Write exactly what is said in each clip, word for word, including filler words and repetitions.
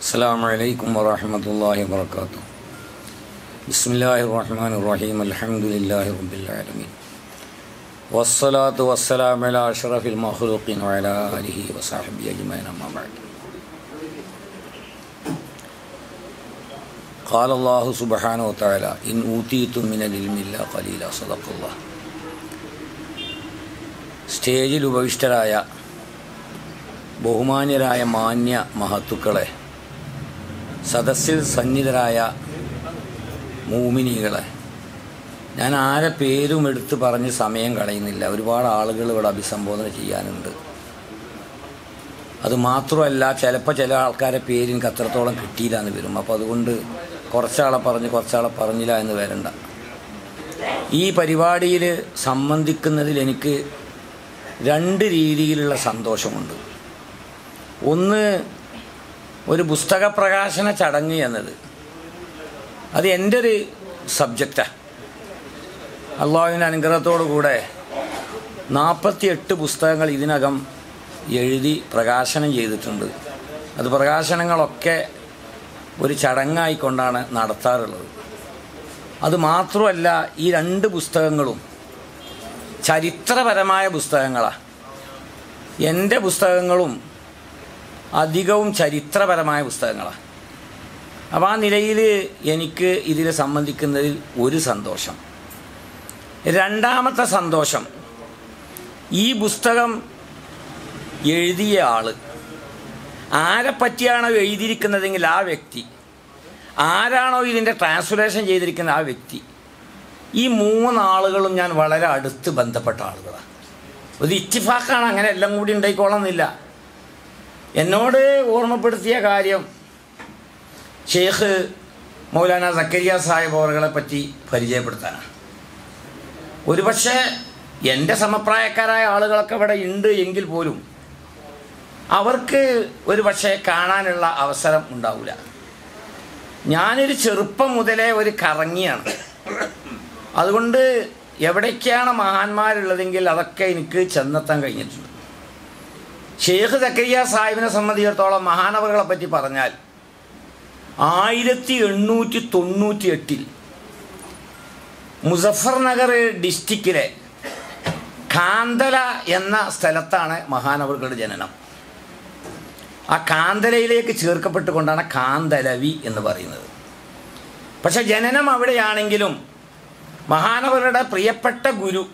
السلام عليكم ورحمة الله وبركاته. بسم الله الرحمن الرحيم. الحمد لله رب العالمين والصلاة والسلام على أشرف المخلوقين وعلى آله وصحبه أجمعين. أما بعد، قال الله سبحانه وتعالى: إن أوتيتم من العلم إلا قليلا. صدق الله. സ്റ്റേജിൽ ഉപവിഷ്ടരായ ബഹുമാന്യരായ മാന്യ മഹത്തുക്കളെ, സദസ്സിൽ സന്നിധരായ മൂമിനികളെ, ഞാൻ ആരെ പേരും എടുത്ത് പറഞ്ഞ് സമയം കളയുന്നില്ല. ഒരുപാട് ആളുകൾ ഇവിടെ അഭിസംബോധന ചെയ്യാനുണ്ട്. അത് മാത്രമല്ല, ചിലപ്പോൾ ചില ആൾക്കാരെ പേര് എനിക്ക് അത്രത്തോളം കിട്ടിയില്ല എന്ന് വരും. അപ്പോൾ അതുകൊണ്ട് കുറച്ചാളെ പറഞ്ഞ് കുറച്ചാളെ പറഞ്ഞില്ല എന്ന് വരണ്ട. ഈ പരിപാടിയിൽ സംബന്ധിക്കുന്നതിൽ എനിക്ക് രണ്ട് രീതിയിലുള്ള സന്തോഷമുണ്ട്. ഒന്ന്, ഒരു പുസ്തക പ്രകാശന ചടങ്ങ് എന്നത് അത് എൻ്റെ ഒരു സബ്ജക്റ്റാണ്. അള്ളാഹുവിൻ്റെ അനുഗ്രഹത്തോടു കൂടെ നാൽപ്പത്തി എട്ട് പുസ്തകങ്ങൾ ഇതിനകം എഴുതി പ്രകാശനം ചെയ്തിട്ടുണ്ട്. അത് പ്രകാശനങ്ങളൊക്കെ ഒരു ചടങ്ങായിക്കൊണ്ടാണ് നടത്താറുള്ളത്. അത് മാത്രമല്ല, ഈ രണ്ട് പുസ്തകങ്ങളും ചരിത്രപരമായ പുസ്തകങ്ങളാണ്. എൻ്റെ പുസ്തകങ്ങളും അധികവും ചരിത്രപരമായ പുസ്തകങ്ങളാണ്. അപ്പോൾ ആ നിലയിൽ എനിക്ക് ഇതിൽ സംബന്ധിക്കുന്നതിൽ ഒരു സന്തോഷം. രണ്ടാമത്തെ സന്തോഷം, ഈ പുസ്തകം എഴുതിയ ആൾ ആരെപ്പറ്റിയാണോ എഴുതിയിരിക്കുന്നതെങ്കിൽ ആ വ്യക്തി, ആരാണോ ഇതിൻ്റെ ട്രാൻസ്ലേഷൻ ചെയ്തിരിക്കുന്ന ആ വ്യക്തി, ഈ മൂന്നാളുകളും ഞാൻ വളരെ അടുത്ത് ബന്ധപ്പെട്ട ആളുകളാണ്. ഒരു ഇത്തിഫാക്കാണ്, അങ്ങനെ എല്ലാം കൂടി ഉണ്ടായിക്കോളണമെന്നില്ല. എന്നോട് ഓർമ്മപ്പെടുത്തിയ കാര്യം ഷെയ്ഖ് മൗലാന സക്കരിയ സാഹിബ് അവറുകളെ പറ്റി പരിചയപ്പെടുത്താനാണ്. ഒരുപക്ഷെ എൻ്റെ സമപ്രായക്കാരായ ആളുകളൊക്കെ ഇവിടെ ഉണ്ട് എങ്കിൽ പോലും അവർക്ക് ഒരു പക്ഷേ കാണാനുള്ള അവസരം ഉണ്ടാവില്ല. ഞാനൊരു ചെറുപ്പം മുതലേ ഒരു കറങ്ങിയാണ്. അതുകൊണ്ട് എവിടേക്കാണ് മഹാന്മാരുള്ളതെങ്കിൽ അതൊക്കെ എനിക്ക് ചെന്നെത്താൻ കഴിഞ്ഞിട്ടുണ്ട്. ഷെയ്ഖ് സക്കരിയ സാഹിബിനെ സംബന്ധിച്ചിടത്തോളം മഹാനവറുകളെ പറ്റി പറഞ്ഞാൽ ആയിരത്തി എണ്ണൂറ്റി തൊണ്ണൂറ്റി എട്ടിൽ മുസഫർ നഗർ ഡിസ്ട്രിക്റ്റിലെ കാന്തല എന്ന സ്ഥലത്താണ് മഹാനവറുകളുടെ ജനനം. ആ കാന്തലയിലേക്ക് ചേർക്കപ്പെട്ടുകൊണ്ടാണ് കാന്തലവി എന്ന് പറയുന്നത്. പക്ഷെ ജനനം അവിടെയാണെങ്കിലും മഹാനവറുടെ പ്രിയപ്പെട്ട ഗുരു,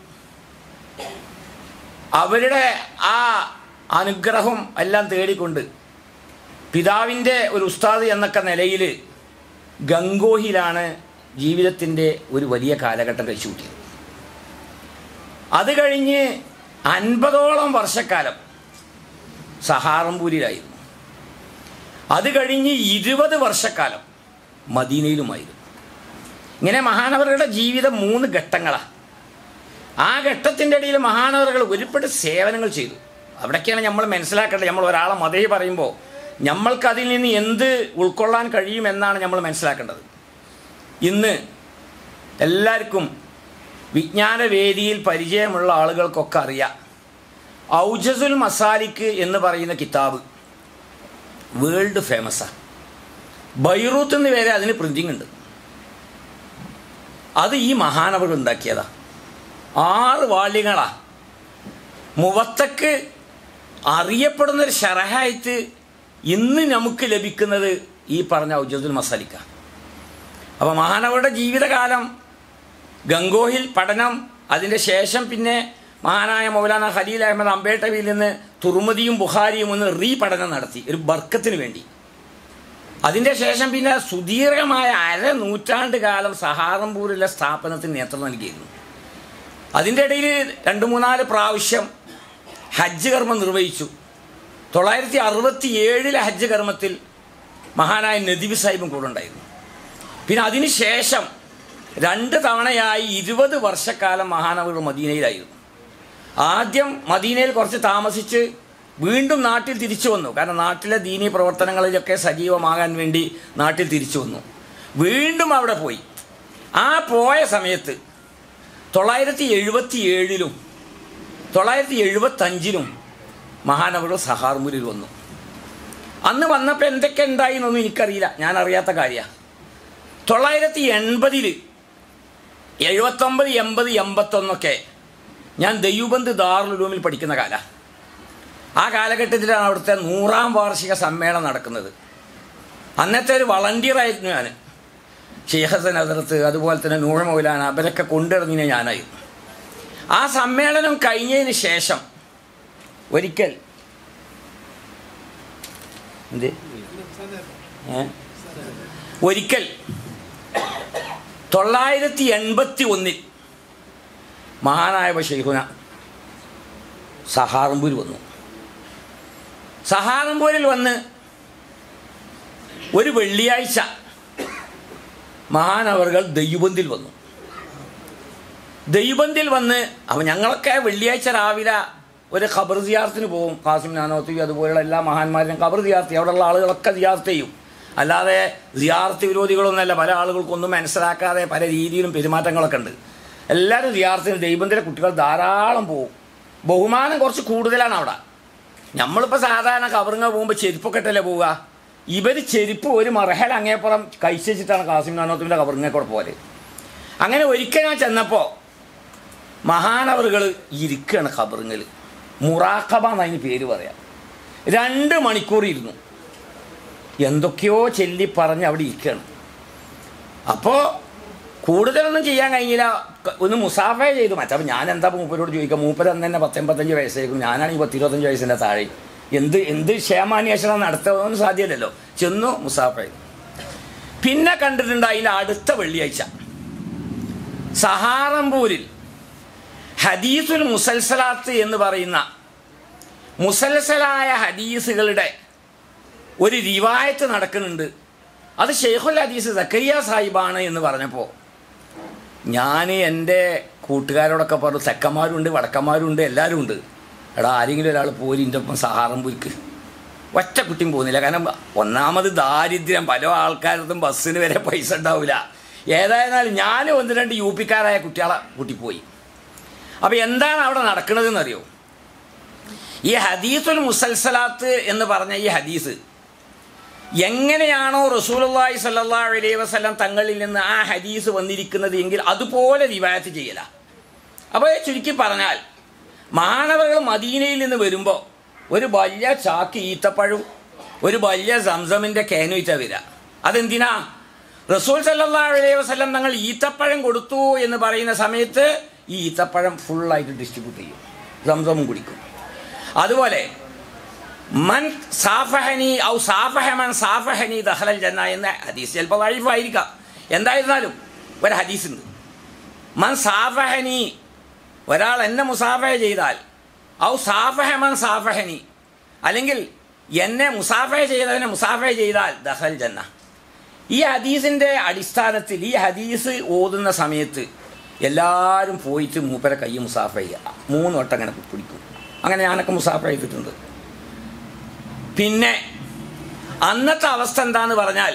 അവരുടെ ആ അനുഗ്രഹം എല്ലാം തേടിക്കൊണ്ട് പിതാവിൻ്റെ ഒരു ഉസ്താദ് എന്നൊക്കെ നിലയിൽ ഗംഗോഹിലാണ് ജീവിതത്തിൻ്റെ ഒരു വലിയ കാലഘട്ടം കഴിച്ചു കൂട്ടിയത്. അത് കഴിഞ്ഞ് അൻപതോളം വർഷക്കാലം സഹാറംപൂരിലായിരുന്നു. അത് കഴിഞ്ഞ് ഇരുപത് വർഷക്കാലം മദീനയിലുമായിരുന്നു. ഇങ്ങനെ മഹാനവറുകളുടെ ജീവിതം മൂന്ന് ഘട്ടങ്ങളാണ്. ആ ഘട്ടത്തിൻ്റെ ഇടയിൽ മഹാനവറുകൾ ഒരുപാട് സേവനങ്ങൾ ചെയ്തു. അവിടേക്കാണ് നമ്മൾ മനസ്സിലാക്കേണ്ടത്. നമ്മൾ ഒരാളെ മതഹി പറയുമ്പോൾ നമ്മൾക്കതിൽ നിന്ന് എന്ത് ഉൾക്കൊള്ളാൻ കഴിയുമെന്നാണ് നമ്മൾ മനസ്സിലാക്കേണ്ടത്. ഇന്ന് എല്ലാവർക്കും വിജ്ഞാനവേദിയിൽ പരിചയമുള്ള ആളുകൾക്കൊക്കെ അറിയാം, ഔജസുൽ മസാലിക്ക് എന്ന് പറയുന്ന കിതാബ് വേൾഡ് ഫേമസാണ്. ബൈറൂത്ത് എന്ന് വരെ അതിന് പ്രിൻറ്റിംഗ് ഉണ്ട്. അത് ഈ മഹാനവറുകൾ ഉണ്ടാക്കിയതാണ്. ആറ് വാള്യങ്ങളാണ്. മുവത്തക്ക് അറിയപ്പെടുന്നൊരു ഷറഹായിട്ട് ഇന്ന് നമുക്ക് ലഭിക്കുന്നത് ഈ പറഞ്ഞ ഔജസുൽ മസാലിക്ക. അപ്പോൾ മഹാനവറുടെ ജീവിതകാലം ഗംഗോഹിൽ പഠനം, അതിൻ്റെ ശേഷം പിന്നെ മഹാനായ മൗലാന ഖലീൽ അഹമ്മദ് അംബേട്ടവിയിൽ നിന്ന് തുർമുദിയും ബുഖാരിയും ഒന്ന് റീ പഠനം നടത്തി, ഒരു ബർക്കത്തിന് വേണ്ടി. അതിൻ്റെ ശേഷം പിന്നെ സുദീർഘമായ അര നൂറ്റാണ്ട് കാലം സഹാറംപൂരിലെ സ്ഥാപനത്തിന് നേതൃത്വം നൽകിയിരുന്നു. അതിൻ്റെ ഇടയിൽ രണ്ട് മൂന്നാല് പ്രാവശ്യം ഹജ്ജ് കർമ്മം നിർവഹിച്ചു. തൊള്ളായിരത്തി അറുപത്തി ഏഴിലെ ഹജ്ജ് കർമ്മത്തിൽ മഹാനായ നദീബ് സാഹിബും കൂടെ ഉണ്ടായിരുന്നു. പിന്നെ അതിന് ശേഷം രണ്ട് തവണയായി ഇരുപത് വർഷക്കാലം മഹാനവറുകൾ മദീനയിലായിരുന്നു. ആദ്യം മദീനയിൽ കുറച്ച് താമസിച്ച് വീണ്ടും നാട്ടിൽ തിരിച്ചു വന്നു. കാരണം നാട്ടിലെ ദീനീ പ്രവർത്തനങ്ങളിലൊക്കെ സജീവമാകാൻ വേണ്ടി നാട്ടിൽ തിരിച്ചു വന്നു. വീണ്ടും അവിടെ പോയി. ആ പോയ സമയത്ത് തൊള്ളായിരത്തി എഴുപത്തി ഏഴിലും തൊള്ളായിരത്തി എഴുപത്തഞ്ചിലും മഹാനവറുകൾ സഹാറംപൂരിൽ വന്നു. അന്ന് വന്നപ്പോൾ എന്തൊക്കെ ഉണ്ടായി എന്നൊന്നും എനിക്കറിയില്ല, ഞാൻ അറിയാത്ത കാര്യമാണ്. തൊള്ളായിരത്തി എൺപതിൽ എഴുപത്തൊമ്പത് എൺപത് എൺപത്തൊന്നൊക്കെ ഞാൻ ദൈവബന്ധ് ദാറുൽ ഉലൂമിൽ പഠിക്കുന്ന കാലമാണ്. ആ കാലഘട്ടത്തിലാണ് അവിടുത്തെ നൂറാം വാർഷിക സമ്മേളനം നടക്കുന്നത്. അന്നത്തെ ഒരു വളണ്ടിയറായിരുന്നു ഞാൻ. ഷെയ്ഖ് ഹസൻ ഹസ്രത്ത്, അതുപോലെ തന്നെ നൂഹ് മൗലാന, അവരൊക്കെ കൊണ്ടിറങ്ങിയ ഞാനായിരുന്നു. ആ സമ്മേളനം കഴിഞ്ഞതിന് ശേഷം ഒരിക്കൽ എന്ത് ഒരിക്കൽ തൊള്ളായിരത്തി എൺപത്തി ഒന്നിൽ മഹാനായ ഷെയ്ഖുന സഹാറമ്പൂർ വന്നു. സഹാറമ്പൂരിൽ വന്ന് ഒരു വെള്ളിയാഴ്ച മഹാനവറുകൾ ദൈവബന്ധിൽ വന്നു. ദൈവബന്ധിൽ വന്ന് അപ്പം ഞങ്ങളൊക്കെ വെള്ളിയാഴ്ച രാവിലെ ഒരു ഖബർ സിയാറത്തിന് പോകും. ഖാസിം നാനോത്തി അതുപോലെയുള്ള എല്ലാ മഹാന്മാരും ഖബർ സിയാർത്തി, അവിടെയുള്ള ആളുകളൊക്കെ സിയാർത്ത് ചെയ്യും. അല്ലാതെ സിയാർത്ത് വിരോധികളൊന്നുമല്ല. പല ആളുകൾക്കൊന്നും മനസ്സിലാക്കാതെ പല രീതിയിലും പെരുമാറ്റങ്ങളൊക്കെ ഉണ്ട്. എല്ലാവരും സിയാർത്തിന് ദൈവബന്ധിലെ കുട്ടികൾ ധാരാളം പോകും. ബഹുമാനം കുറച്ച് കൂടുതലാണ് അവിടെ. നമ്മളിപ്പോൾ സാധാരണ ഖബറിങ്ങ പോകുമ്പോൾ ചെരുപ്പൊക്കെ ഇട്ടല്ലേ പോവുക. ഇവർ ചെരുപ്പ് ഒരു മറഹൽ അങ്ങേപ്പുറം കഴിച്ചിട്ടാണ് ഖാസിം നാനോത്തിൻ്റെ ഖബറിങ്ങക്കൂടെ പോലെ. അങ്ങനെ ഒരിക്കൽ ഞാൻ ചെന്നപ്പോൾ മഹാനവറുകൾ ഇരിക്കുകയാണ് ഖബറിങ്ങിൽ. മുറാഖബ എന്നതിന് പേര് പറയാം. രണ്ട് മണിക്കൂർ ഇരുന്നു, എന്തൊക്കെയോ ചൊല്ലി പറഞ്ഞ് അവിടെ ഇരിക്കുകയാണ്. അപ്പോൾ കൂടുതലൊന്നും ചെയ്യാൻ കഴിഞ്ഞില്ല. ഒന്ന് മുസാഫ ചെയ്തു മറ്റേ. അപ്പം ഞാൻ എന്താ മൂപ്പരോട് ചോദിക്കാം, മൂപ്പര് അന്ന് തന്നെ പത്തൊമ്പത്തഞ്ച് വയസ്സായിരിക്കും, ഞാനാണെങ്കിൽ പത്തിരുപത്തഞ്ച് വയസ്സിൻ്റെ താഴെ. എന്ത് എന്ത് ക്ഷേമാന്വേഷണം നടത്തുന്നതൊന്നും സാധ്യമല്ലല്ലോ. ചെന്നു മുസാഫ ചെയ്തു. പിന്നെ കണ്ടിട്ടുണ്ട് അതിൻ്റെ അടുത്ത വെള്ളിയാഴ്ച സഹാറമ്പൂരിൽ ഹദീസുൽ മുസൽസലാത്ത് എന്ന് പറയുന്ന മുസൽസലായ ഹദീസുകളുടെ ഒരു റിവായത്ത് നടക്കുന്നുണ്ട്. അത് ഷെയ്ഖുൽ ഹദീസ് സക്കരിയ സാഹിബാണ് എന്ന് പറഞ്ഞപ്പോൾ ഞാൻ എൻ്റെ കൂട്ടുകാരോടൊക്കെ പറഞ്ഞു, തെക്കന്മാരുണ്ട് വടക്കന്മാരുണ്ട് എല്ലാവരും ഉണ്ട്, എടാ ആരെങ്കിലും ഒരാൾ പോരി എൻ്റെ ഒപ്പം സഹാറമ്പൂർക്ക്. ഒറ്റ കുട്ടിയും പോകുന്നില്ല. കാരണം ഒന്നാമത് ദാരിദ്ര്യം, പല ആൾക്കാർക്കും ബസ്സിന് വരെ പൈസ ഉണ്ടാവില്ല. ഏതായിരുന്നാലും ഞാൻ ഒന്ന് രണ്ട് യു പിക്കാരായ കുട്ടികളെ കൂട്ടിപ്പോയി. അപ്പോൾ എന്താണ് അവിടെ നടക്കുന്നതെന്നറിയോ? ഈ ഹദീസുൽ മുസൽസലാത്ത് എന്ന് പറഞ്ഞ ഈ ഹദീസ് എങ്ങനെയാണോ റസൂലുള്ളാഹി സ്വല്ലല്ലാഹു അലൈഹി വസല്ലം തങ്ങളിൽ നിന്ന് ആ ഹദീസ് വന്നിരിക്കുന്നത് എങ്കിൽ അതുപോലെ റിവായത്ത് ചെയ്യല. അപ്പോൾ ചുരുക്കി പറഞ്ഞാൽ മാനവകൾ മദീനയിൽ നിന്ന് വരുമ്പോൾ ഒരു വലിയ ചാക്ക് ഈത്തപ്പഴവും ഒരു വലിയ സംസമിൻ്റെ ക്യാനുമായിട്ടാണ് വരിക. അതെന്തിനാ? റസൂൽ സല്ലല്ലാഹു അലൈഹി വസല്ലം തങ്ങൾ ഈത്തപ്പഴം കൊടുത്തു എന്ന് പറയുന്ന സമയത്ത് ഈ ഈത്തപ്പഴം ഫുള്ളായിട്ട് ഡിസ്ട്രിബ്യൂട്ട് ചെയ്യും, സംസമും കുടിക്കും. അതുപോലെ മൻ സാഫഹനി ഔ സാഫഹ മൻ സാഫഹനി ദഖലൽ ജന്ന എന്ന ഹദീസ് ചിലപ്പോൾ വഴീഫായിരിക്കാം. എന്തായിരുന്നാലും ഒരു ഹദീസുണ്ട്, മൻ സാഫഹനി, ഒരാൾ എന്നെ മുസാഫഹ ചെയ്താൽ, ഔ സാഫഹ മൻ സാഫഹനി, അല്ലെങ്കിൽ എന്നെ മുസാഫഹ ചെയ്തവനെ മുസാഫഹ ചെയ്താൽ ദഖൽ ജന്ന. ഈ ഹദീസിൻ്റെ അടിസ്ഥാനത്തിൽ ഈ ഹദീസ് ഓതുന്ന സമയത്ത് എല്ലാവരും പോയിട്ട് മൂപ്പരെ കൈ മുസാഫ ചെയ്യുക, മൂന്ന് വട്ടം അങ്ങനെ പിടിക്കും. അങ്ങനെ ഞാനൊക്കെ മുസാഫ ചെയ്തിട്ടുണ്ട്. പിന്നെ അന്നത്തെ അവസ്ഥ എന്താന്ന് പറഞ്ഞാൽ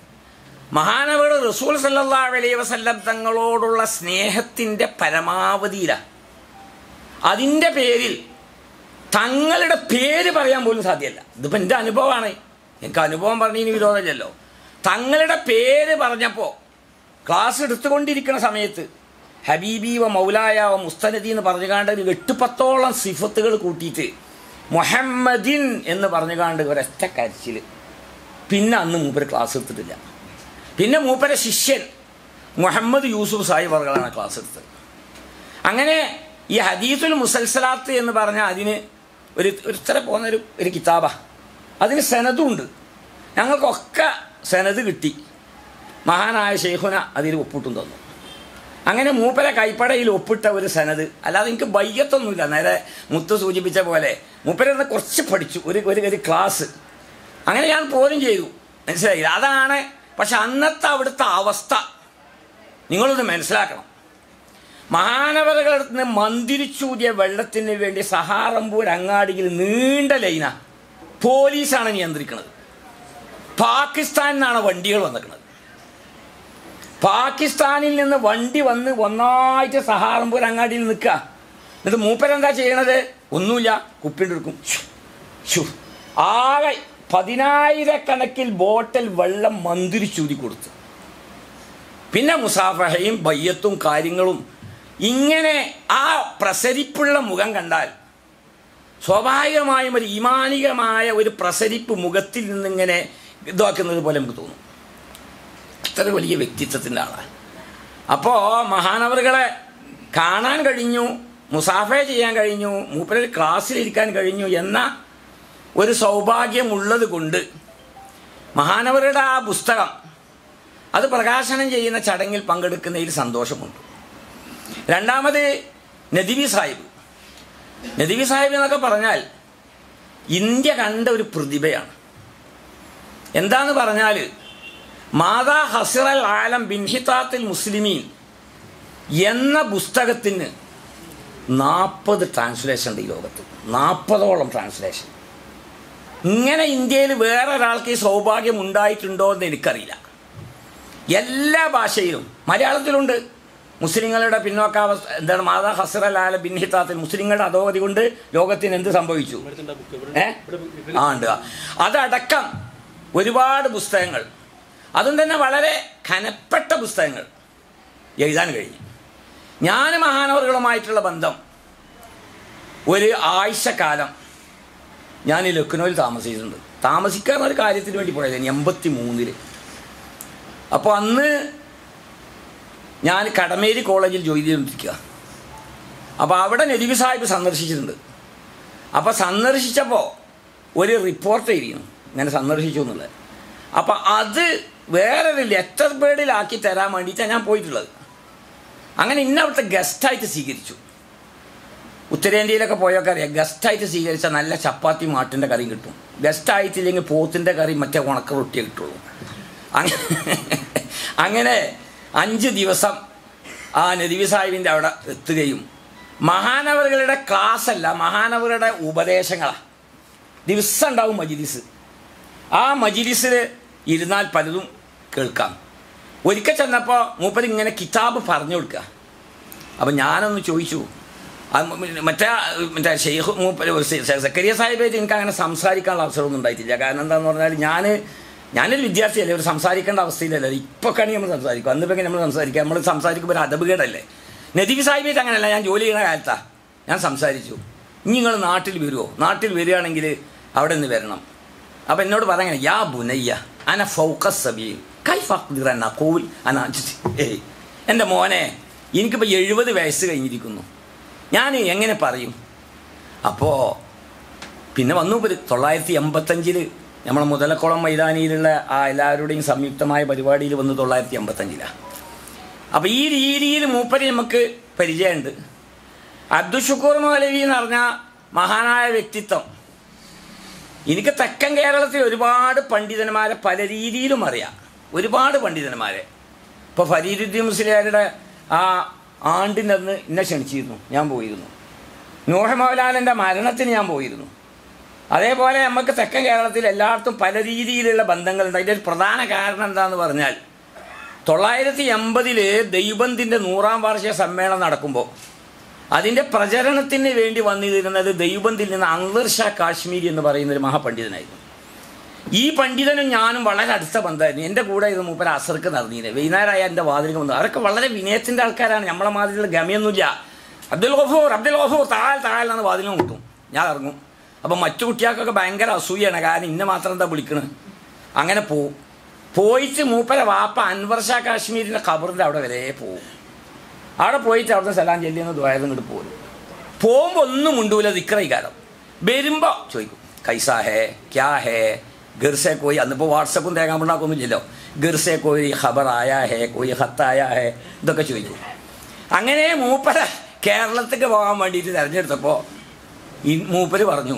മഹാനവർ റസൂൽ സല്ലല്ലാഹു അലൈഹി വസല്ലം തങ്ങളോടുള്ള സ്നേഹത്തിൻ്റെ പരമാവധിയിലാണ്. അതിൻ്റെ പേരിൽ തങ്ങളുടെ പേര് പറയാൻ പോലും സാധ്യമല്ല. ഇതിപ്പോൾ എൻ്റെ അനുഭവമാണ്, എനിക്ക് അനുഭവം പറഞ്ഞതിന് വിരോധമില്ലല്ലോ. തങ്ങളുടെ പേര് പറഞ്ഞപ്പോൾ ക്ലാസ് എടുത്തുകൊണ്ടിരിക്കുന്ന സമയത്ത് ഹബീബി വ മൗലായ വ മുസ്തനദി എന്ന് പറഞ്ഞുകാണ്ട് ഒരു എട്ട് പത്തോളം സിഫത്തുകൾ കൂട്ടിയിട്ട് മുഹമ്മദിൻ എന്ന് പറഞ്ഞുകാണ്ട് ഒരൊറ്റ കരച്ചിൽ. പിന്നെ അന്ന് മൂപ്പര് ക്ലാസ് എടുത്തിട്ടില്ല. പിന്നെ മൂപ്പരെ ശിഷ്യൻ മുഹമ്മദ് യൂസുഫ് സാഹിബ് വർകളാണ് ക്ലാസ് എടുത്തത്. അങ്ങനെ ഈ ഹദീസുൽ മുസൽസലാത്ത് എന്ന് പറഞ്ഞാൽ അതിന് ഒരു ഒരുത്തര പോകുന്നൊരു ഒരു കിതാബാണ്. അതിന് സനദും ഉണ്ട്. ഞങ്ങൾക്കൊക്കെ സനദ് കിട്ടി. മഹാനായ ഷെയ്ഖുന അതിൽ ഒപ്പിട്ടും തന്നു. അങ്ങനെ മൂപ്പരെ കൈപ്പടയിൽ ഒപ്പിട്ട ഒരു സനദ്. അല്ലാതെ എനിക്ക് ബയ്യത്തൊന്നുമില്ല. നേരെ മുത്ത് സൂചിപ്പിച്ച പോലെ മൂപ്പരെന്ന് കുറച്ച് പഠിച്ചു, ഒരു ഒരു ഒരു ക്ലാസ്. അങ്ങനെ ഞാൻ പോലും ചെയ്തു, മനസ്സിലായില്ല. അതാണ്. പക്ഷെ അന്നത്തെ അവിടുത്തെ അവസ്ഥ നിങ്ങളൊന്ന് മനസ്സിലാക്കണം. മഹാനവറുകളിൽ നിന്ന് മന്ദിരിച്ചൂതിയ വെള്ളത്തിന് വേണ്ടി സഹാറമ്പൂർ അങ്ങാടിയിൽ നീണ്ട ലൈന പോലീസാണ് നിയന്ത്രിക്കുന്നത്. പാകിസ്ഥാനിൽ നിന്നാണ് വണ്ടികൾ വന്നിരിക്കുന്നത്. പാകിസ്ഥാനിൽ നിന്ന് വണ്ടി വന്ന് ഒന്നായിട്ട് സഹാറമ്പൂർ അങ്ങാടിയിൽ നിൽക്കുക. എന്നിട്ട് മൂപ്പരെന്താ ചെയ്യണത്? ഒന്നുമില്ല, കുപ്പിണ്ടെടുക്കും, ആകെ പതിനായിരക്കണക്കിൽ ബോട്ടിൽ വെള്ളം മന്ത്രിച്ചൂതി കൊടുത്തു. പിന്നെ മുസാഫഹയും ബയ്യത്തും കാര്യങ്ങളും. ഇങ്ങനെ ആ പ്രസരിപ്പുള്ള മുഖം കണ്ടാൽ സ്വാഭാവികമായും ഒരു ഈമാനികമായ ഒരു പ്രസരിപ്പ് മുഖത്തിൽ നിന്നിങ്ങനെ ഇതാക്കുന്നത് പോലെ നമുക്ക് തോന്നും. അത്ര വലിയ വ്യക്തിത്വത്തിൻ്റെ ആളാണ്. അപ്പോൾ മഹാനവറുകളെ കാണാൻ കഴിഞ്ഞു, മുസാഫ ചെയ്യാൻ കഴിഞ്ഞു, മൂപ്പര് ക്ലാസ്സിലിരിക്കാൻ കഴിഞ്ഞു എന്ന ഒരു സൗഭാഗ്യമുള്ളത് കൊണ്ട് മഹാനവറുടെ ആ പുസ്തകം അത് പ്രകാശനം ചെയ്യുന്ന ചടങ്ങിൽ പങ്കെടുക്കുന്നതിൽ സന്തോഷമുണ്ട്. രണ്ടാമത് നദ്വി സാഹിബ്. നദ്വി സാഹിബ് എന്നൊക്കെ പറഞ്ഞാൽ ഇന്ത്യ കണ്ട ഒരു പ്രതിഭയാണ്. എന്താന്ന് പറഞ്ഞാൽ മാതാ ഹസിറൽ ആലം ബിൻഹിതാത്തിൽ മുസ്ലിമീൻ എന്ന പുസ്തകത്തിന് നാൽപ്പത് ട്രാൻസ്ലേഷൻ ഉണ്ട് ഈ ലോകത്ത്. നാൽപ്പതോളം ട്രാൻസ്ലേഷൻ. ഇങ്ങനെ ഇന്ത്യയിൽ വേറെ ഒരാൾക്ക് ഈ സൗഭാഗ്യം ഉണ്ടായിട്ടുണ്ടോ എന്ന് എനിക്കറിയില്ല. എല്ലാ ഭാഷയിലും, മലയാളത്തിലുണ്ട്. മുസ്ലിങ്ങളുടെ പിന്നോക്കാവസ്ഥ എന്താണ് മാതാ ഹസ്റൽ ആല ബിൻഹിതാത്തിൽ മുസ്ലിങ്ങളുടെ അധോഗതി കൊണ്ട് ലോകത്തിന് എന്ത് സംഭവിച്ചു ഏ ആ ഉണ്ട്. അതടക്കം ഒരുപാട് പുസ്തകങ്ങൾ, അതും തന്നെ വളരെ കനപ്പെട്ട പുസ്തകങ്ങൾ എഴുതാൻ കഴിഞ്ഞു. ഞാൻ മഹാനവറുകളുമായിട്ടുള്ള ബന്ധം ഒരു ആഴ്ചക്കാലം ഞാൻ ലക്നൗവിൽ താമസിച്ചിട്ടുണ്ട്. താമസിക്കാവുന്ന ഒരു കാര്യത്തിന് വേണ്ടി പോയത് എൺപത്തി മൂന്നില്. അപ്പോൾ അന്ന് ഞാൻ കടമേരി കോളേജിൽ ജോലി ചെയ്തുകൊണ്ടിരിക്കുക. അപ്പോൾ അവിടെ നദ്വി സാഹിബ് സന്ദർശിച്ചിട്ടുണ്ട്. അപ്പോൾ സന്ദർശിച്ചപ്പോൾ ഒരു റിപ്പോർട്ട് എഴുതിയിരുന്നു ഇങ്ങനെ സന്ദർശിച്ചു എന്നുള്ളത്. അപ്പോൾ അത് വേറൊരു ലെറ്റർ ബേഡിലാക്കി തരാൻ വേണ്ടിയിട്ടാണ് ഞാൻ പോയിട്ടുള്ളത്. അങ്ങനെ ഇന്ന അവിടുത്തെ ഗസ്റ്റായിട്ട് സ്വീകരിച്ചു. ഉത്തരേന്ത്യയിലൊക്കെ പോയൊക്കെ അറിയാം, ഗസ്റ്റായിട്ട് സ്വീകരിച്ചാൽ നല്ല ചപ്പാത്തി മാട്ടിൻ്റെ കറിയും കിട്ടും. ഗസ്റ്റായിട്ടില്ലെങ്കിൽ പോത്തിൻ്റെ കറി മറ്റേ ഉണക്ക റൊട്ടിയേ കിട്ടുള്ളൂ. അങ്ങനെ അഞ്ച് ദിവസം ആ നദ്വി സാഹിബിൻ്റെ അവിടെ എത്തുകയും മഹാനവറുകളുടെ ക്ലാസ് അല്ല, മഹാനവറുടെ ഉപദേശങ്ങളാണ്. ദിവസം ഉണ്ടാവും മജിലിസ്. ആ മജിലിസിൽ ഇരുന്നാൽ പലതും കേൾക്കാം. ഒരിക്കൽ ചെന്നപ്പോൾ മൂപ്പര് ഇങ്ങനെ കിതാബ് പറഞ്ഞു കൊടുക്കുക. അപ്പം ഞാനൊന്ന് ചോദിച്ചു, മറ്റേ മറ്റേ ഷെയ്ഖ് മൂപ്പര് സക്കരിയ സാഹിബായിട്ട് എനിക്ക് അങ്ങനെ സംസാരിക്കാനുള്ള അവസരമൊന്നും ഉണ്ടായിട്ടില്ല. കാരണം എന്താണെന്ന് പറഞ്ഞാൽ ഞാൻ ഞാനൊരു വിദ്യാർത്ഥിയല്ലേ, ഒരു സംസാരിക്കേണ്ട അവസ്ഥയിലല്ലേ. ഇപ്പോൾ കണി നമ്മൾ സംസാരിക്കും, അന്നിപ്പോൾ നമ്മൾ സംസാരിക്കുക. നമ്മൾ സംസാരിക്കുമ്പോൾ ഒരു അദബുകേടല്ലേ. നദ്വി സാഹിബായിട്ട് അങ്ങനെയല്ല. ഞാൻ ജോലി ചെയ്യുന്ന കാലത്താണ് ഞാൻ സംസാരിച്ചു. ഇനി നിങ്ങൾ നാട്ടിൽ വരുമോ? നാട്ടിൽ വരികയാണെങ്കിൽ അവിടെ നിന്ന് വരണം. അപ്പം എന്നോട് പറയാൻ, യാ ബുനയ്യ അന ഫൗഖസ് സബീൽ കൈഫഖ്ദിറൻ അഖൂൽ അന ഏയ് എൻ്റെ മോനെ, എനിക്കിപ്പോൾ എഴുപത് വയസ്സ് കഴിഞ്ഞിരിക്കുന്നു, ഞാൻ എങ്ങനെ പറയും? അപ്പോൾ പിന്നെ വന്നു തൊള്ളായിരത്തി എൺപത്തഞ്ചിൽ നമ്മൾ മുതലക്കുളം മൈതാനിയിലുള്ള ആ എല്ലാവരുടെയും സംയുക്തമായ പരിപാടിയിൽ വന്ന് തൊള്ളായിരത്തി എൺപത്തഞ്ചിലാണ്. അപ്പോൾ ഈ രീതിയിൽ മൂപ്പര് നമുക്ക് പരിചയമുണ്ട്. അബ്ദുൽ ഷുക്കൂർ മൗലവി എന്ന് പറഞ്ഞാൽ മഹാനായ വ്യക്തിത്വം. എനിക്ക് തെക്കൻ കേരളത്തിൽ ഒരുപാട് പണ്ഡിതന്മാരെ പല രീതിയിലും അറിയാം, ഒരുപാട് പണ്ഡിതന്മാരെ. ഇപ്പോൾ ഫരീദുദ്ദീൻ മുസ്ലിയാരുടെ ആ ആണ്ടിനന്ന് എന്നെ ക്ഷണിച്ചിരുന്നു, ഞാൻ പോയിരുന്നു. നൂഹ് മൗലാനൻ്റെ മരണത്തിന് ഞാൻ പോയിരുന്നു. അതേപോലെ നമുക്ക് തെക്കൻ കേരളത്തിൽ എല്ലായിടത്തും പല രീതിയിലുള്ള ബന്ധങ്ങളുണ്ട്. അതിൻ്റെ ഒരു പ്രധാന കാരണം എന്താണെന്ന് പറഞ്ഞാൽ തൊള്ളായിരത്തി എൺപതിൽ ദൈവബന്ധിൻ്റെ നൂറാം വാർഷിക സമ്മേളനം നടക്കുമ്പോൾ അതിൻ്റെ പ്രചരണത്തിന് വേണ്ടി വന്നിരുന്നത് ദൈവബന്ധിൽ നിന്ന് അൻവർ ഷാ കാശ്മീരി എന്ന് പറയുന്നൊരു മഹാപണ്ഡിതനായിരുന്നു. ഈ പണ്ഡിതനും ഞാനും വളരെ അടുത്ത ബന്ധമായിരുന്നു. എൻ്റെ കൂടെ ഇത് മൂപ്പര അസർക്ക് നടന്നിരുന്നത്. വൈകുന്നേരമായ എൻ്റെ വാതിലേക്ക് വന്നു. അവരൊക്കെ വളരെ വിനയത്തിൻ്റെ ആൾക്കാരാണ്, നമ്മളെ മാതിരിയുള്ള ഗമയൊന്നുമില്ല. അബ്ദുൽ ഗഫൂർ അബ്ദുൽ ഗഫൂർ താഴെ താഴെന്നാണ് വാതിലും മുട്ടും. ഞാൻ ഇറങ്ങും. അപ്പം മറ്റു കുട്ടികൾക്കൊക്കെ ഭയങ്കര അസൂയാണ്, കാരണം ഇന്ന മാത്രം എന്താ വിളിക്കണത്. അങ്ങനെ പോവും. പോയിട്ട് മൂപ്പര വാപ്പ അൻവർ ഷാ കാശ്മീരിൻ്റെ ഖബറിൻ്റെ അവിടെ വരെ പോവും. അവിടെ പോയിട്ട് അവിടുന്ന് സലാം ചെല്ലിയെന്ന് ദ്വാരം ഇങ്ങോട്ട് പോകും. പോകുമ്പോൾ ഒന്നും ഉണ്ടൂല, ദിക്റൈകാരം. വരുമ്പോൾ ചോദിക്കും കൈസാ ഹേ ക്യാ ഹേ ഗിർസെ കോയി. അന്നിപ്പോൾ വാട്സപ്പും തേങ്ങാമ്പുണ്ടാക്കൊന്നും ഇല്ലല്ലോ. ഗിർസെ കോയി ഖബർ ആയാ ഹേ കോയി ഹത്തായാ ഹേ ഇതൊക്കെ ചോദിക്കും. അങ്ങനെ മൂപ്പര കേരളത്തേക്ക് പോകാൻ വേണ്ടിയിട്ട് തിരഞ്ഞെടുത്തപ്പോൾ ഈ മൂപ്പര് പറഞ്ഞു,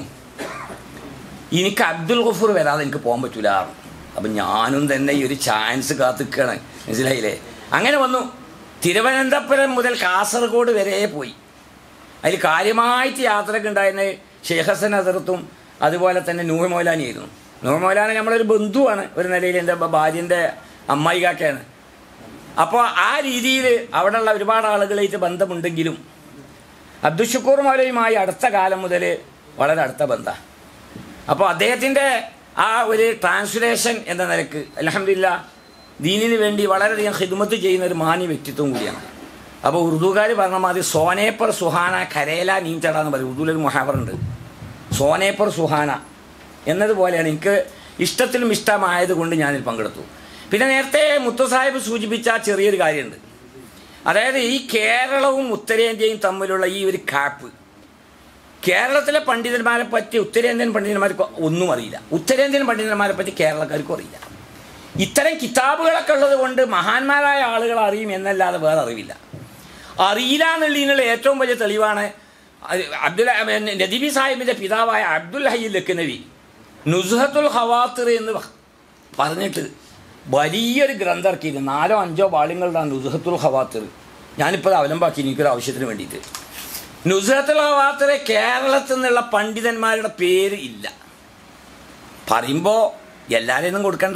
എനിക്ക് അബ്ദുൽ ഗഫൂർ വരാതെ എനിക്ക് പോകാൻ പറ്റൂല. അപ്പം ഞാനും തന്നെ ഈ ഒരു ചാൻസ് കാത്തിക്കുകയാണ്, മനസ്സിലായില്ലേ. അങ്ങനെ വന്നു. തിരുവനന്തപുരം മുതൽ കാസർഗോഡ് വരെ പോയി. അതിൽ കാര്യമായിട്ട് യാത്രയ്ക്ക് ഉണ്ടായിരുന്ന ഷെയ്ഖ് ഹസൻ ഹസറത്തും അതുപോലെ തന്നെ നൂഹ് മൗലാനിയായിരുന്നു. നൂഹ് മൗലാന നമ്മളൊരു ബന്ധുവാണ്, ഒരു നിലയിൽ എൻ്റെ ഭാര്യൻ്റെ അമ്മായി കാക്കയാണ്. അപ്പോൾ ആ രീതിയിൽ അവിടെയുള്ള ഒരുപാട് ആളുകളായിട്ട് ബന്ധമുണ്ടെങ്കിലും അബ്ദുൽ ഷുക്കൂർ മൗലവിയുമായി അടുത്ത കാലം മുതൽ വളരെ അടുത്ത ബന്ധമാണ്. അപ്പോൾ അദ്ദേഹത്തിൻ്റെ ആ ഒരു ട്രാൻസ്ലേഷൻ എന്ന നിലക്ക് അൽഹംദുലില്ലാ ദീനിന് വേണ്ടി വളരെയധികം ഖിദ്മത്ത് ചെയ്യുന്ന ഒരു മാന്യ വ്യക്തിത്വം കൂടിയാണ്. അപ്പോൾ ഉറുദുകാർ പറഞ്ഞ മാതിരി സോനേപ്പർ സുഹാന കരേല നീന്തട എന്ന് പറയും. ഉറുദുവിലൊരു മുഹാവറുണ്ട്, സോനേപ്പർ സുഹാന എന്നതുപോലെയാണ്. എനിക്ക് ഇഷ്ടത്തിലും ഇഷ്ടമായത് കൊണ്ട് ഞാനിൽ പങ്കെടുത്തു. പിന്നെ നേരത്തെ മുത്തു സാഹിബ് സൂചിപ്പിച്ച ചെറിയൊരു കാര്യമുണ്ട്. അതായത് ഈ കേരളവും ഉത്തരേന്ത്യയും തമ്മിലുള്ള ഈ ഒരു കാപ്പ്, കേരളത്തിലെ പണ്ഡിതന്മാരെ പറ്റി ഉത്തരേന്ത്യൻ പണ്ഡിതന്മാർക്ക് ഒന്നും അറിയില്ല, ഉത്തരേന്ത്യൻ പണ്ഡിതന്മാരെ പറ്റി കേരളക്കാർക്കും അറിയില്ല. ഇത്തരം കിതാബുകളൊക്കെ ഉള്ളത് കൊണ്ട് മഹാന്മാരായ ആളുകൾ അറിയും എന്നല്ലാതെ വേറെ അറിവില്ല. അറിയില്ല എന്നുള്ളതിനുള്ള ഏറ്റവും വലിയ തെളിവാണ് അബ്ദുൽ നദീബി സാഹിബിൻ്റെ പിതാവായ അബ്ദുൽ ഹയ്യ് ലഖ്നവി നുസ്ഹത്തുൽ ഖവാത്തിർ എന്ന് പറഞ്ഞിട്ട് വലിയൊരു ഗ്രന്ഥം ഇറക്കിയിരുന്നു. നാലോ അഞ്ചോ വാള്യങ്ങളുടെ നുസ്ഹത്തുൽ ഖവാത്തിർ. ഞാനിപ്പോൾ അവലംബാക്കി എനിക്കൊരു ആവശ്യത്തിന് വേണ്ടിയിട്ട്. നുസ്ഹത്തുൽ ഖവാത്തിർ കേരളത്തിൽ നിന്നുള്ള പണ്ഡിതന്മാരുടെ പേര് ഇല്ല. പറയുമ്പോൾ എല്ലാവരെയൊന്നും കൊടുക്കണ്ട.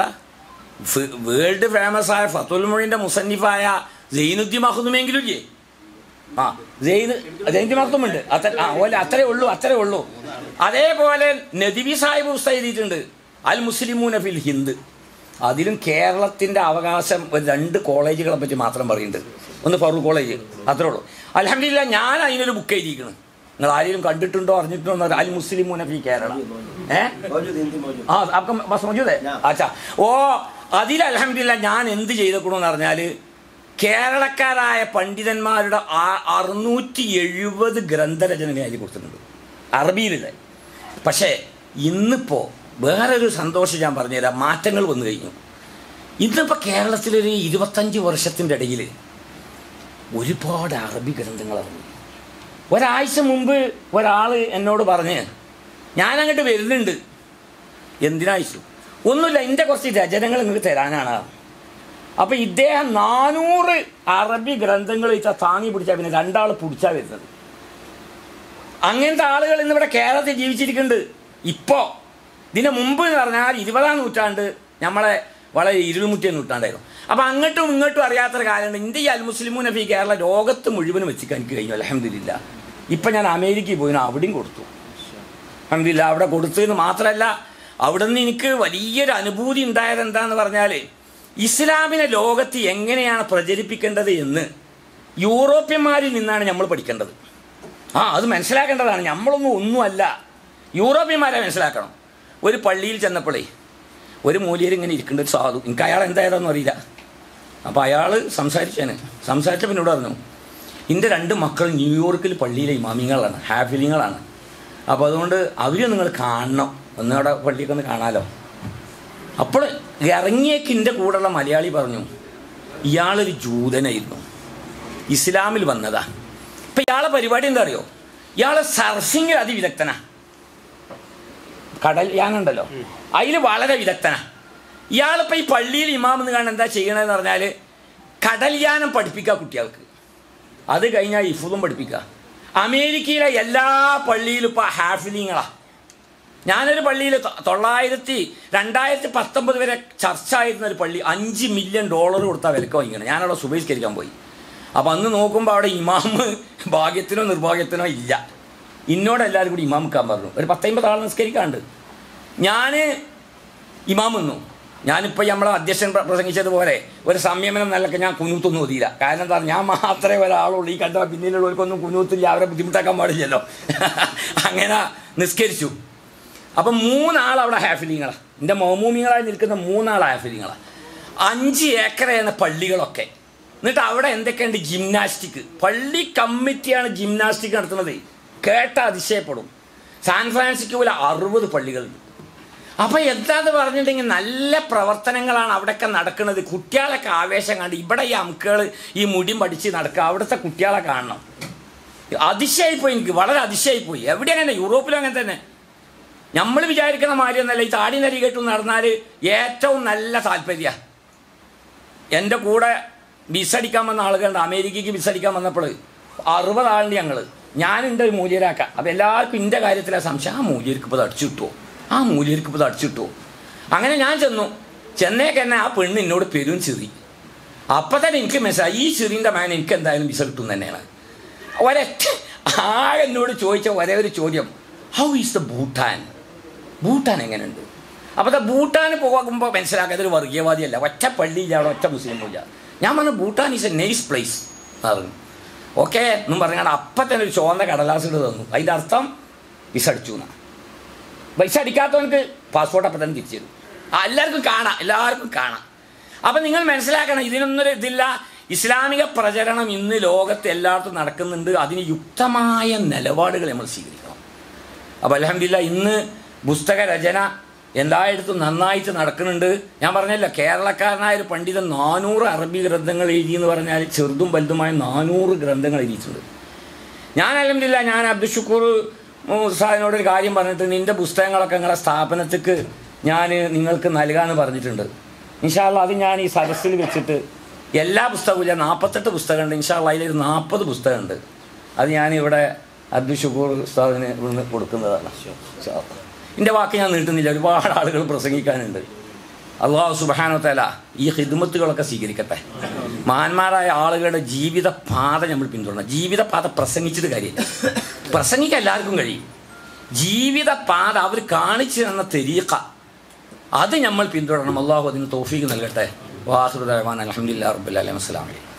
വേൾഡ് ഫേമസ് ആയ ഫത്തുൽ മുഈൻ്റെ മുസന്നിഫായ സൈനുദ്ദീൻ മഖ്ദൂമെങ്കിലും ഇല്ലേ? ആ സൈന് സൈനുദ്ദീൻ മഖ്ദൂമുണ്ട്. അത്ര ആ ഓല അത്രേ ഉള്ളൂ അത്രേ ഉള്ളൂ അതേപോലെ നദിവി സാഹിബ് പുസ്തകം എഴുതിയിട്ടുണ്ട് അൽ മുസ്ലിമൂന ഫിൽ ഹിന്ദ്. അതിലും കേരളത്തിൻ്റെ അവകാശം ഒരു രണ്ട് കോളേജുകളെ പറ്റി മാത്രം പറയുന്നുണ്ട്. ഒന്ന് ഫറൂഖ് കോളേജ്, അത്രേ ഉള്ളൂ. അൽഹംദുലില്ലാ ഞാൻ അതിനൊരു ബുക്ക് എഴുതിയിരിക്കണം. നിങ്ങൾ ആരെങ്കിലും കണ്ടിട്ടുണ്ടോ അറിഞ്ഞിട്ടുണ്ടോ എന്ന് അൽ മുസ്ലിമൂന ഫി കേരള ഏഹ് ആ അപ്പം ബസ് മൗജൂദ് അച്ഛാ ഓ അതിൽ അൽഹംദുലില്ലാ ഞാൻ എന്ത് ചെയ്തേക്കണമെന്ന് പറഞ്ഞാൽ കേരളക്കാരായ പണ്ഡിതന്മാരുടെ ആ അറുന്നൂറ്റി എഴുപത് ഗ്രന്ഥരചനകൾ അതിൽ കൊടുത്തിട്ടുണ്ട് അറബിയിലുള്ള. പക്ഷേ ഇന്നിപ്പോൾ വേറൊരു സന്തോഷം ഞാൻ പറഞ്ഞുതരാം. മാറ്റങ്ങൾ വന്നു കഴിഞ്ഞു. ഇന്നിപ്പോൾ കേരളത്തിലൊരു ഇരുപത്തഞ്ച് വർഷത്തിൻ്റെ ഇടയിൽ ഒരുപാട് അറബി ഗ്രന്ഥങ്ങൾ ഇറങ്ങി. ഒരാഴ്ച മുമ്പ് ഒരാൾ എന്നോട് പറഞ്ഞ് ഞാനങ്ങോട്ട് വരുന്നുണ്ട്. എന്തിനാഴ്ച ഒന്നുമില്ല, എൻ്റെ കുറച്ച് രചനകൾ നിങ്ങൾക്ക് തരാനാണ്. അപ്പോൾ ഇദ്ദേഹം നാനൂറ് അറബി ഗ്രന്ഥങ്ങൾ വെച്ചാൽ താങ്ങി പിടിച്ചാൽ പിന്നെ രണ്ടാൾ പിടിച്ചാൽ വരുന്നത്. അങ്ങനത്തെ ആളുകൾ ഇന്നിവിടെ കേരളത്തിൽ ജീവിച്ചിരിക്കുന്നുണ്ട്. ഇപ്പോൾ ഇതിന് മുമ്പ് എന്ന് പറഞ്ഞാൽ ഇരുപതാം നൂറ്റാണ്ട് നമ്മളെ വളരെ ഇരുൾമുറ്റിയ നൂറ്റാണ്ടായിരുന്നു. അപ്പോൾ അങ്ങോട്ടും ഇങ്ങോട്ടും അറിയാത്തൊരു കാലമുണ്ട്. ഇന്ത്യ ഈ അൽ മുസ്ലിമൂന ഫി കേരള ലോകത്ത് മുഴുവനും വെച്ചിക്കാൻ എനിക്ക് കഴിഞ്ഞു അൽഹംദുലില്ലാ. ഇപ്പം ഞാൻ അമേരിക്കയിൽ പോയിന്, അവിടെയും കൊടുത്തു അൽഹംദുലില്ലാ. അവിടെ കൊടുത്തതെന്ന് മാത്രമല്ല അവിടെ നിന്ന് എനിക്ക് വലിയൊരു അനുഭൂതി ഉണ്ടായത് എന്താണെന്ന് പറഞ്ഞാൽ ഇസ്ലാമിനെ ലോകത്ത് എങ്ങനെയാണ് പ്രചരിപ്പിക്കേണ്ടത് എന്ന് യൂറോപ്യന്മാരിൽ നിന്നാണ് നമ്മൾ പഠിക്കേണ്ടത്. ആ അത് മനസ്സിലാക്കേണ്ടതാണ്. നമ്മളൊന്നും ഒന്നുമല്ല, യൂറോപ്യന്മാരെ മനസ്സിലാക്കണം. ഒരു പള്ളിയിൽ ചെന്നപ്പോഴേ ഒരു മൂല്യർ ഇങ്ങനെ ഇരിക്കേണ്ട ഒരു സാധു, എനിക്ക് അയാൾ എന്തായതെന്ന് അറിയില്ല. അപ്പോൾ അയാൾ സംസാരിച്ചാണ് സംസാരിച്ച പിന്നോട് പറഞ്ഞു എൻ്റെ രണ്ട് മക്കൾ ന്യൂയോർക്കിൽ പള്ളിയിലെ ഇമാമിങ്ങളാണ്, ഹാഫിലിങ്ങളാണ്. അപ്പോൾ അതുകൊണ്ട് അവർ നിങ്ങൾ കാണണം, ഒന്ന് അവിടെ പള്ളിയൊക്കെ ഒന്ന് കാണാമല്ലോ. അപ്പോൾ ഇറങ്ങിയേക്ക് എൻ്റെ കൂടെയുള്ള മലയാളി പറഞ്ഞു ഇയാളൊരു ജൂതനായിരുന്നു, ഇസ്ലാമിൽ വന്നതാ. ഇപ്പം ഇയാളെ പരിപാടി എന്താ അറിയോ? ഇയാൾ സർഫിങ്ങിൽ അതിവിദഗ്ധനാ. കടൽ യാനുണ്ടല്ലോ അതിൽ വളരെ വിദഗ്ധനാ. ഇയാളിപ്പോൾ ഈ പള്ളിയിൽ ഇമാമെന്ന് കാണാൻ എന്താ ചെയ്യണമെന്ന് പറഞ്ഞാൽ കടൽ യാനം പഠിപ്പിക്കുക കുട്ടികൾക്ക്, അത് കഴിഞ്ഞാൽ ഇഫുദും പഠിപ്പിക്കുക. അമേരിക്കയിലെ എല്ലാ പള്ളിയിലും ഇപ്പോൾ ഹാഫിലിങ്ങളാണ്. ഞാനൊരു പള്ളിയിൽ തൊള്ളായിരത്തി രണ്ടായിരത്തി പത്തൊമ്പത് വരെ ചർച്ച ആയിരുന്ന ഒരു പള്ളി അഞ്ച് മില്യൺ ഡോളർ കൊടുത്താൽ വിലക്ക് വാങ്ങിക്കണം. ഞാനവിടെ സുബഹിസ്കരിക്കാൻ പോയി. അപ്പോൾ അന്ന് നോക്കുമ്പോൾ അവിടെ ഇമാമ് ഭാഗ്യത്തിനോ നിർഭാഗ്യത്തിനോ ഇല്ല. ഇന്നോട് എല്ലാവരും കൂടി ഇമാം നിൽക്കാൻ പറഞ്ഞു. ഒരു പത്തമ്പത് ആൾ നിസ്കരിക്കാണ്ട് ഞാൻ ഇമാം നിന്നു. ഞാനിപ്പോൾ നമ്മളെ അധ്യക്ഷൻ പ്രസംഗിച്ചതുപോലെ ഒരു സംയമനം നല്ലൊക്കെ ഞാൻ കുനൂത്തൊന്നും ഒതിയില്ല. കാരണം എന്താ ഞാൻ മാത്രമേ ഒരാളുള്ളൂ, ഈ കണ്ട പിന്നിലുള്ളവർക്കൊന്നും കുനൂത്തില്ല, അവരെ ബുദ്ധിമുട്ടാക്കാൻ പാടില്ലല്ലോ. അങ്ങനെ നിസ്കരിച്ചു. അപ്പം മൂന്നാൾ അവിടെ ഹാഫിലിങ്ങളാണ്, എൻ്റെ മൗമൂമിങ്ങളായി നിൽക്കുന്ന മൂന്നാൾ ഹാഫിലിങ്ങളാണ്. അഞ്ച് ഏക്കറയാണ് പള്ളികളൊക്കെ. എന്നിട്ട് അവിടെ എന്തൊക്കെയുണ്ട്? ജിംനാസ്റ്റിക്. പള്ളി കമ്മിറ്റിയാണ് ജിംനാസ്റ്റിക് നടത്തുന്നത്. കേട്ട അതിശയപ്പെടും. സാൻ ഫ്രാൻസിസ്കോയിൽ അറുപത് പള്ളികളുണ്ട്. അപ്പോൾ എന്താന്ന് പറഞ്ഞിട്ടുണ്ടെങ്കിൽ നല്ല പ്രവർത്തനങ്ങളാണ് അവിടെയൊക്കെ നടക്കുന്നത്. കുട്ടികളൊക്കെ ആവേശം കണ്ട് ഇവിടെ ഈ അമുക്കുകൾ ഈ മുടിയും പഠിച്ച് നടക്കുക, അവിടുത്തെ കുട്ടികളെ കാണണം. അതിശയായിപ്പോയി, എനിക്ക് വളരെ അതിശയായിപ്പോയി. എവിടെ അങ്ങനെ? യൂറോപ്പിലും അങ്ങനെ തന്നെ. നമ്മൾ വിചാരിക്കുന്ന മാതിരി ഒന്നല്ല. ഈ താടി നരി കെട്ടു നടന്നാൽ ഏറ്റവും നല്ല താല്പര്യ. എൻ്റെ കൂടെ വിസടിക്കാൻ വന്ന ആളുകളുണ്ട്. അമേരിക്കയ്ക്ക് വിസടിക്കാൻ വന്നപ്പോൾ അറുപത് ആളുണ്ട് ഞങ്ങൾ. ഞാനുണ്ട് ഒരു മൂല്യരാക്കാം. അപ്പോൾ എല്ലാവർക്കും എൻ്റെ കാര്യത്തിലാണ് സംശയം. ആ മൂല്യർക്ക് ഇപ്പോൾ അത് അടിച്ചു കിട്ടുമോ, ആ മൂല്യർക്ക് ഇപ്പോൾ അത് അടിച്ചു കിട്ടുമോ? അങ്ങനെ ഞാൻ ചെന്നു. ചെന്നേക്ക് തന്നെ ആ പെണ്ണ് എന്നോട് പെരും ചിറി. അപ്പം തന്നെ എനിക്ക് മനസ്സിലായി ഈ ചിറിൻ്റെ മാൻ എനിക്ക് എന്തായാലും വിസ കിട്ടും തന്നെയാണ്. ഒരൊറ്റ ആകെ എന്നോട് ചോദിച്ച ഒരേ ഒരു ചോദ്യം, how is the Bhutan? Bhutan എങ്ങനെയുണ്ട്? അപ്പോൾ അത് ഭൂട്ടാൻ പോകുമ്പോൾ മനസ്സിലാക്കാതെ ഒരു വർഗീയവാദിയല്ല, ഒറ്റ പള്ളിയില്ല അവിടെ, ഒറ്റ മുസ്ലിം ഇല്ല. ഞാൻ പറഞ്ഞു Bhutan is a nice place പറഞ്ഞു. ഓക്കെ എന്നും പറഞ്ഞാൽ അപ്പം തന്നെ ഒരു ചുവന്ന കടലാസുകൾ തന്നു. അതിൻ്റെ അർത്ഥം വിസ അടിച്ചു എന്നാണ്. പൈസ അടിക്കാത്തവനക്ക് പാസ്പോർട്ട് അപ്പം തന്നെ തിരിച്ചു തരും. എല്ലാവർക്കും കാണാം, എല്ലാവർക്കും കാണാം. അപ്പം നിങ്ങൾ മനസ്സിലാക്കണം, ഇതിനൊന്നൊരു ഇതില്ല. ഇസ്ലാമിക പ്രചരണം ഇന്ന് ലോകത്ത് എല്ലായിടത്തും നടക്കുന്നുണ്ട്. അതിന് യുക്തമായ നിലപാടുകൾ നമ്മൾ സ്വീകരിക്കണം. അപ്പോൾ അൽഹംദുലില്ലാ ഇന്ന് പുസ്തക രചന എല്ലായിടത്തും നന്നായിട്ട് നടക്കുന്നുണ്ട്. ഞാൻ പറഞ്ഞല്ലോ, കേരളക്കാരനായ ഒരു പണ്ഡിതൻ നാനൂറ് അറബി ഗ്രന്ഥങ്ങൾ എഴുതി എന്ന് പറഞ്ഞാൽ ചെറുതും വലുതുമായ നാനൂറ് ഗ്രന്ഥങ്ങൾ എഴുതിയിട്ടുണ്ട്. ഞാൻ അൽഹംദുലില്ലാ ഞാൻ അബ്ദുൽ ഷുക്കൂർ ഉസ്താദിനോടൊരു കാര്യം പറഞ്ഞിട്ട്, നിൻ്റെ പുസ്തകങ്ങളൊക്കെ നിങ്ങളുടെ സ്ഥാപനത്തേക്ക് ഞാൻ നിങ്ങൾക്ക് നൽകാമെന്ന് പറഞ്ഞിട്ടുണ്ട്. ഇൻഷാ അല്ലാഹ് അത് ഞാൻ ഈ സദസ്സിൽ വെച്ചിട്ട് എല്ലാ പുസ്തകവും ഇല്ല, നാൽപ്പത്തെട്ട് പുസ്തകമുണ്ട്. ഇൻഷാ അല്ലാഹ് അതിലൊരു നാൽപ്പത് പുസ്തകമുണ്ട്. അത് ഞാനിവിടെ അബ്ദുൽ ഷുക്കൂർ ഉസ്താദിന് ഇവിടുന്ന് കൊടുക്കുന്നതാണ്. എൻ്റെ വാക്ക് ഞാൻ നീട്ടുന്നില്ല, ഒരുപാട് ആളുകൾ പ്രസംഗിക്കാനുണ്ട്. അല്ലാഹു സുബ്ഹാനഹു വ തആല ഈ ഖിദ്മത്തുകളൊക്കെ സ്വീകരിക്കട്ടെ. മഹാന്മാരായ ആളുകളുടെ ജീവിത പാത നമ്മൾ പിന്തുടരണം. ജീവിത പാത പ്രസംഗിച്ചിട്ട് കാര്യമില്ല, പ്രസംഗിക്കാൻ എല്ലാവർക്കും കഴിയും. ജീവിത പാത അവർ കാണിച്ചു തന്ന തരീഖ അത് നമ്മൾ പിന്തുടരണം. അല്ലാഹു അതിന് തൗഫീഖ് നൽകട്ടെ. വാഹിറു ദഅവാന അൽഹംദുലില്ലാഹി റബ്ബിൽ ആലമീൻ. അസ്സലാമു അലൈക്കും.